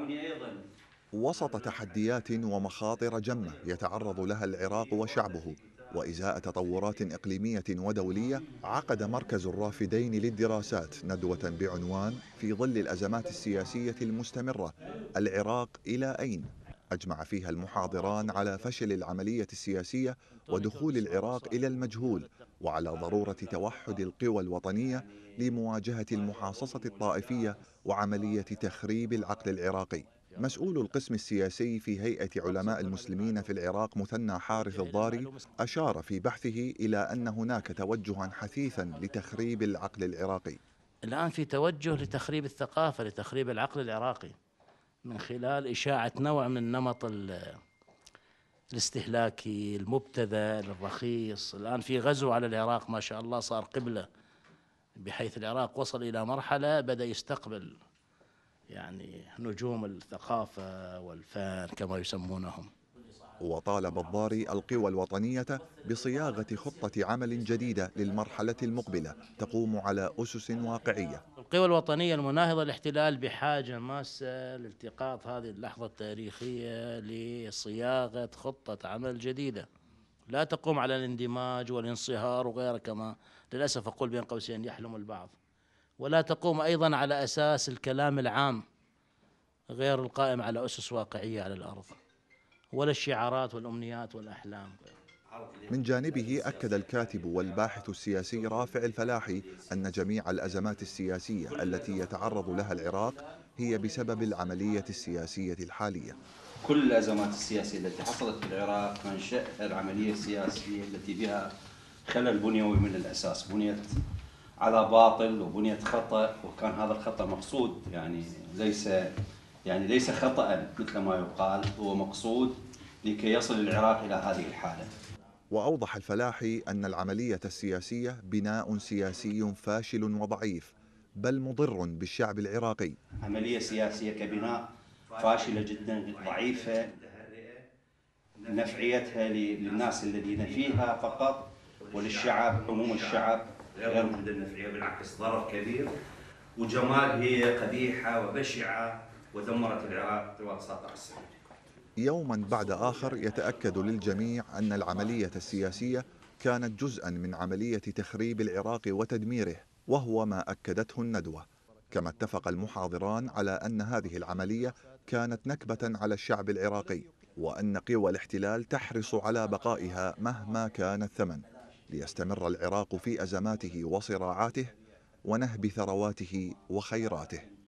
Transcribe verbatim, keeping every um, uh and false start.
وسط تحديات ومخاطر جمة يتعرض لها العراق وشعبه، وإزاء تطورات إقليمية ودولية، عقد مركز الرافدين للدراسات ندوة بعنوان في ظل الأزمات السياسية المستمرة، العراق إلى أين؟ أجمع فيها المحاضران على فشل العملية السياسية ودخول العراق إلى المجهول، وعلى ضرورة توحد القوى الوطنية لمواجهة المحاصصة الطائفية وعملية تخريب العقل العراقي. مسؤول القسم السياسي في هيئة علماء المسلمين في العراق مثنى حارث الضاري أشار في بحثه إلى أن هناك توجها حثيثا لتخريب العقل العراقي. الآن في توجه لتخريب الثقافة، لتخريب العقل العراقي من خلال إشاعة نوع من النمط الاستهلاكي المبتذل الرخيص. الآن في غزو على العراق ما شاء الله، صار قبلة، بحيث العراق وصل إلى مرحلة بدأ يستقبل يعني نجوم الثقافة والفن كما يسمونهم. وطالب الضاري القوى الوطنية بصياغة خطة عمل جديدة للمرحلة المقبلة تقوم على أسس واقعية. القوى الوطنية المناهضة للاحتلال بحاجة ماسة لالتقاط هذه اللحظة التاريخية لصياغة خطة عمل جديدة لا تقوم على الاندماج والانصهار وغيره، كما للأسف أقول بين قوسين يحلم البعض، ولا تقوم أيضا على أساس الكلام العام غير القائم على أسس واقعية على الأرض، ولا الشعارات والأمنيات والأحلام. من جانبه أكد الكاتب والباحث السياسي رافع الفلاحي أن جميع الأزمات السياسية التي يتعرض لها العراق هي بسبب العملية السياسية الحالية. كل الأزمات السياسية التي حصلت في العراق منشأها العملية السياسية التي بها خلل بنيوي من الأساس، بنيت على باطل وبنيت خطأ، وكان هذا الخطأ مقصود، يعني ليس يعني ليس خطأ مثل ما يقال، هو مقصود لكي يصل العراق إلى هذه الحالة. وأوضح الفلاحي أن العملية السياسية بناء سياسي فاشل وضعيف، بل مضر بالشعب العراقي. عملية سياسية كبناء فاشلة جدا، ضعيفة، نفعيتها للناس الذين فيها فقط، وللشعب عموم الشعب غير مهدى النفعية، بالعكس ضرر كبير، وجمال هي قبيحة وبشعة ودمرت العراق طوال تسعة عشر سنة. يوما بعد آخر يتأكد للجميع أن العملية السياسية كانت جزءا من عملية تخريب العراق وتدميره، وهو ما أكدته الندوة. كما اتفق المحاضران على أن هذه العملية كانت نكبة على الشعب العراقي، وأن قوى الاحتلال تحرص على بقائها مهما كان الثمن، ليستمر العراق في أزماته وصراعاته ونهب ثرواته وخيراته.